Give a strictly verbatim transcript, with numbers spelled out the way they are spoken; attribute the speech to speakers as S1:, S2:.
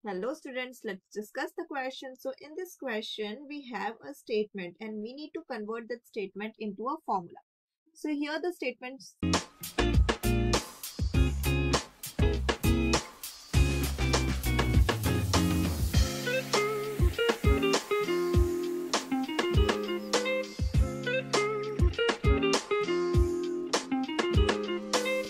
S1: Hello students, let's discuss the question. So in this question, we have a statement and we need to convert that statement into a formula. So here the statements